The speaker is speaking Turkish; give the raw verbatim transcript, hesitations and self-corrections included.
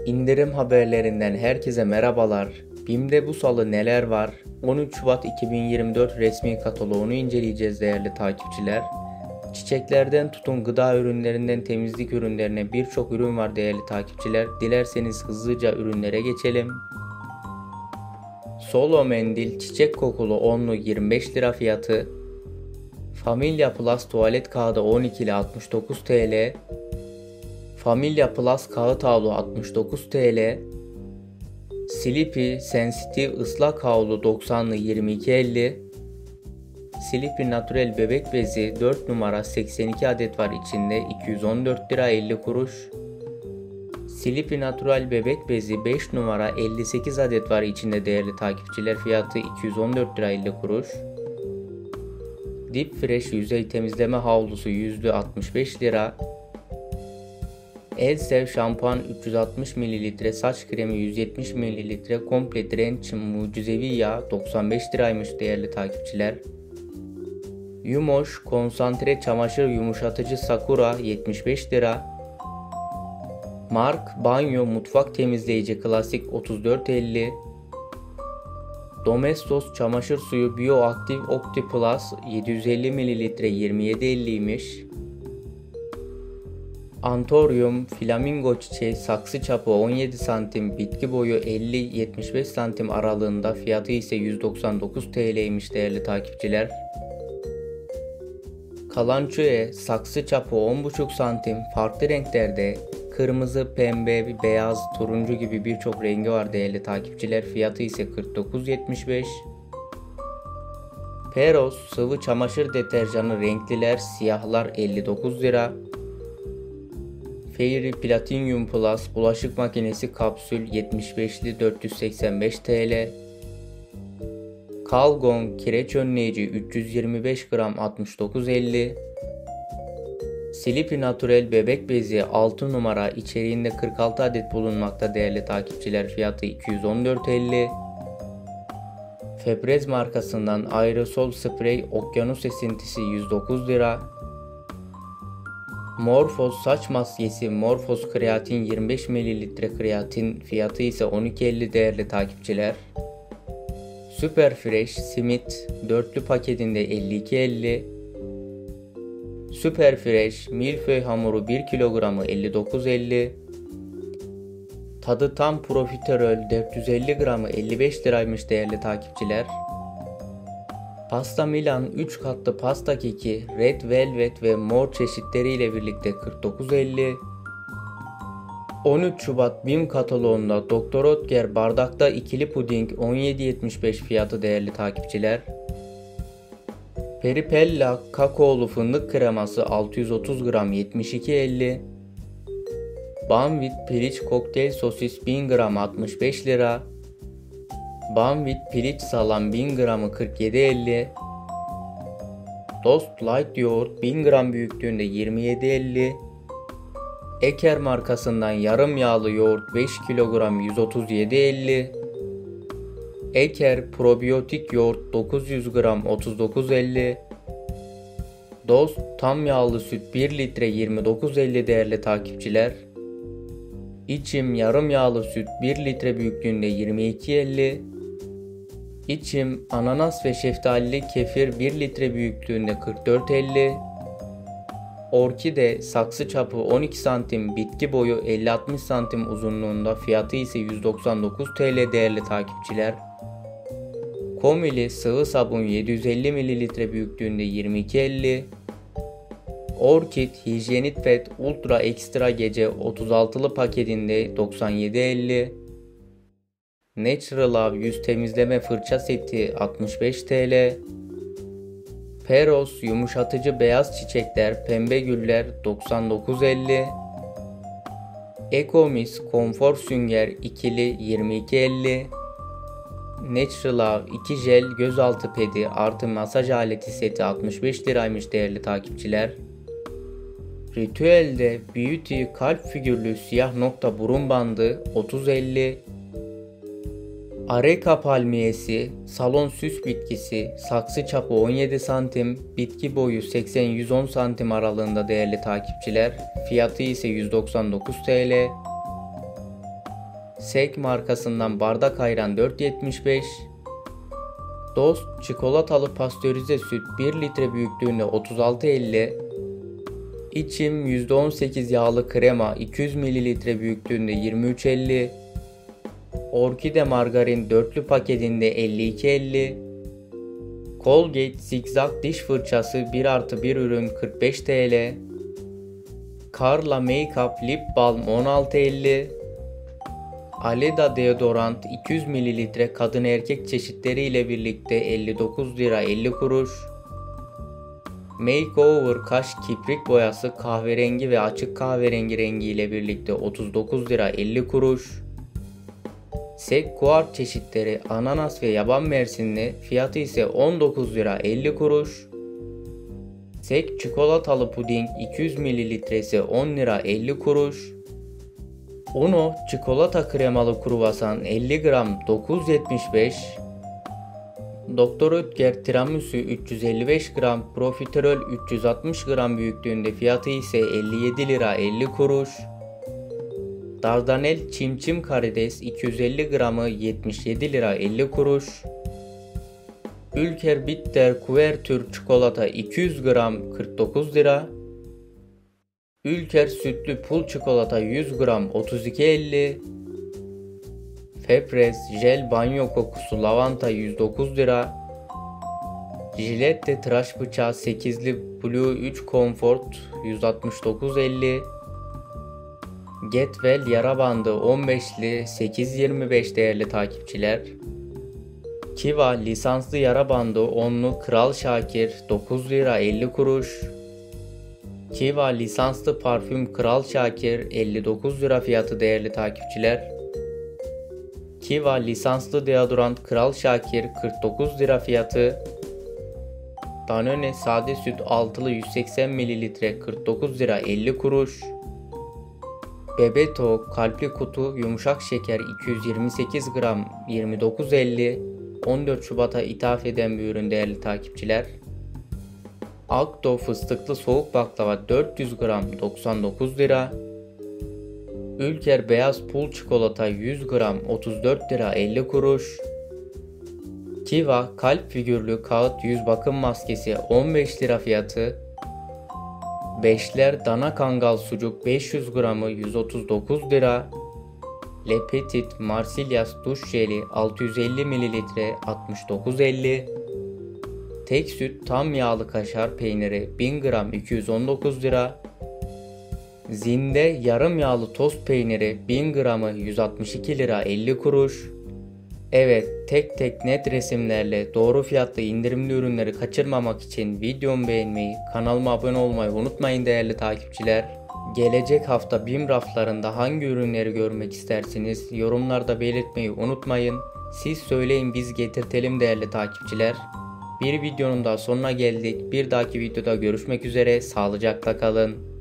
İndirim haberlerinden herkese merhabalar. BİM'de bu salı neler var? on üç Şubat iki bin yirmi dört resmi kataloğunu inceleyeceğiz değerli takipçiler. Çiçeklerden tutun gıda ürünlerinden temizlik ürünlerine birçok ürün var değerli takipçiler. Dilerseniz hızlıca ürünlere geçelim. Solo mendil çiçek kokulu onlu yirmi beş lira fiyatı. Familya Plus tuvalet kağıdı on ikili altmış dokuz TL. Familya Plus kağıt havlu altmış dokuz TL. Sleepy Sensitive ıslak havlu doksanlı yirmi iki elli. Sleepy Natural bebek bezi dört numara seksen iki adet var içinde iki yüz on dört lira elli kuruş. Sleepy Natural bebek bezi beş numara elli sekiz adet var içinde değerli takipçiler, fiyatı iki yüz on dört lira elli kuruş. Deep Fresh yüzey temizleme havlusu yüzlü altmış beş lira. Elsev şampuan üç yüz altmış mililitre, saç kremi yüz yetmiş mililitre, komple drench mucizevi yağ doksan beş liraymış değerli takipçiler. Yumoş konsantre çamaşır yumuşatıcı Sakura yetmiş beş lira. Mark banyo mutfak temizleyici klasik otuz dört elli. Domestos çamaşır suyu bioaktif Opti Plus yedi yüz elli mililitre yirmi yedi elliymiş. Antorium flamingo çiçeği saksı çapı on yedi santim, bitki boyu elli yetmiş beş santim aralığında, fiyatı ise yüz doksan dokuz TL'ymiş değerli takipçiler. Kalançoe saksı çapı on buçuk santim, farklı renklerde kırmızı, pembe, beyaz, turuncu gibi birçok rengi var değerli takipçiler, fiyatı ise kırk dokuz yetmiş beş. Peros sıvı çamaşır deterjanı renkliler siyahlar elli dokuz lira. Fairy Platinum Plus bulaşık makinesi kapsül yetmiş beşli dört yüz seksen beş TL. Calgon kireç önleyici üç yüz yirmi beş gram altmış dokuz elli. Sleepy Natural bebek bezi altı numara içeriğinde kırk altı adet bulunmakta değerli takipçiler, fiyatı iki yüz on dört elli. Febreze markasından aerosol sprey okyanus esintisi yüz dokuz lira. Morphos saç maskesi Morphos kreatin yirmi beş mililitre kreatin, fiyatı ise on iki elli değerli takipçiler. Super Fresh simit dörtlü paketinde elli iki elli. Super Fresh milföy hamuru bir kilogramı elli dokuz elli. Tadı tam profiterol dört yüz elli gramı elli beş liraymış değerli takipçiler. Pasta Milan üç katlı pasta keki Red Velvet ve mor çeşitleriyle birlikte kırk dokuz elli. on üç Şubat BİM kataloğunda Doktor Oetker bardakta ikili puding on yedi yetmiş beş fiyatı değerli takipçiler. Peripella kakaolu fındık kreması altı yüz otuz gram yetmiş iki elli. Banvit piliç kokteyl sosis bin gram altmış beş lira. Banvit piliç salam bin gramı kırk yedi elli. Dost Light yoğurt bin gram büyüklüğünde yirmi yedi elli. Eker markasından yarım yağlı yoğurt beş kilogram yüz otuz yedi elli. Eker probiyotik yoğurt dokuz yüz gram otuz dokuz elli. Dost tam yağlı süt bir litre yirmi dokuz elli değerli takipçiler. İçim yarım yağlı süt bir litre büyüklüğünde yirmi iki elli. İçim ananas ve şeftalili kefir bir litre büyüklüğünde kırk dört elli. Orkide saksı çapı on iki santim, bitki boyu elli altmış santim uzunluğunda, fiyatı ise yüz doksan dokuz TL değerli takipçiler. Komili sıvı sabun yedi yüz elli mililitre büyüklüğünde yirmi iki elli. Orkid hijyenit pet ultra ekstra gece otuz altılı paketinde doksan yedi elli. Natural Love yüz temizleme fırça seti altmış beş TL. Peros yumuşatıcı beyaz çiçekler pembe güller doksan dokuz elli. Ecomis konfor sünger ikili yirmi iki elli. Natural Love iki jel gözaltı pedi artı masaj aleti seti altmış beş liraymış değerli takipçiler. Ritüel'de Beauty kalp figürlü siyah nokta burun bandı otuz elli. Areca palmiyesi, salon süs bitkisi, saksı çapı on yedi santim, bitki boyu seksen yüz on santim aralığında değerli takipçiler, fiyatı ise yüz doksan dokuz TL. Sek markasından bardak ayran dört yetmiş beş. Dost çikolatalı pastörize süt bir litre büyüklüğünde otuz altı elli. İçim yüzde on sekiz yağlı krema iki yüz mililitre büyüklüğünde yirmi üç elli. Orkide margarin dörtlü paketinde elli iki elli. Colgate zigzag diş fırçası bir artı bir ürün kırk beş TL. Carla Makeup Lip Balm on altı elli. Aleda deodorant iki yüz mililitre kadın erkek çeşitleri ile birlikte elli dokuz lira elli kuruş. Makeover kaş kibrit boyası kahverengi ve açık kahverengi rengi ile birlikte otuz dokuz lira elli kuruş. Sek kuart çeşitleri ananas ve yaban mersinli, fiyatı ise on dokuz lira elli kuruş. Sek çikolatalı puding iki yüz mililitresi on lira elli kuruş. Uno çikolata kremalı kruvasan elli gram dokuz yetmiş beş. Doktor Oetker tiramisu üç yüz elli beş gram, profiterol üç yüz altmış gram büyüklüğünde, fiyatı ise elli yedi lira elli kuruş. Dardanel çimçim karides iki yüz elli gramı yetmiş yedi lira elli kuruş. Ülker Bitter kuvertür çikolata iki yüz gram kırk dokuz lira. Ülker sütlü pul çikolata yüz gram otuz iki elli. Fepres jel banyo kokusu lavanta yüz dokuz lira. Gillette tıraş bıçağı sekizli Blue üç Comfort yüz altmış dokuz elli. Getwell yara bandı on beşli sekiz yirmi beş değerli takipçiler. Kiva lisanslı yara bandı onlu Kral Şakir dokuz lira elli kuruş. Kiva lisanslı parfüm Kral Şakir elli dokuz lira fiyatı değerli takipçiler. Kiva lisanslı deodorant Kral Şakir kırk dokuz lira fiyatı. Danone sade süt altılı yüz seksen mililitre kırk dokuz lira elli kuruş. Bebeto kalpli kutu yumuşak şeker iki yüz yirmi sekiz gram yirmi dokuz elli. on dört Şubat'a ithaf eden bir ürün değerli takipçiler. Akto fıstıklı soğuk baklava dört yüz gram doksan dokuz lira. Ülker beyaz pul çikolata yüz gram otuz dört lira elli kuruş. Kiva kalp figürlü kağıt yüz bakım maskesi on beş lira fiyatı. Beşler dana kangal sucuk beş yüz gramı yüz otuz dokuz lira. Le Petit Marsilyas duş jeli altı yüz elli mililitre altmış dokuz elli. Tek süt tam yağlı kaşar peyniri bin gram iki yüz on dokuz lira. Zinde yarım yağlı tost peyniri bin gramı yüz altmış iki lira elli kuruş. Evet, tek tek net resimlerle doğru fiyatlı indirimli ürünleri kaçırmamak için videomu beğenmeyi, kanalıma abone olmayı unutmayın değerli takipçiler. Gelecek hafta BİM raflarında hangi ürünleri görmek istersiniz? Yorumlarda belirtmeyi unutmayın. Siz söyleyin, biz getirtelim değerli takipçiler. Bir videonun daha sonuna geldik. Bir dahaki videoda görüşmek üzere. Sağlıcakla kalın.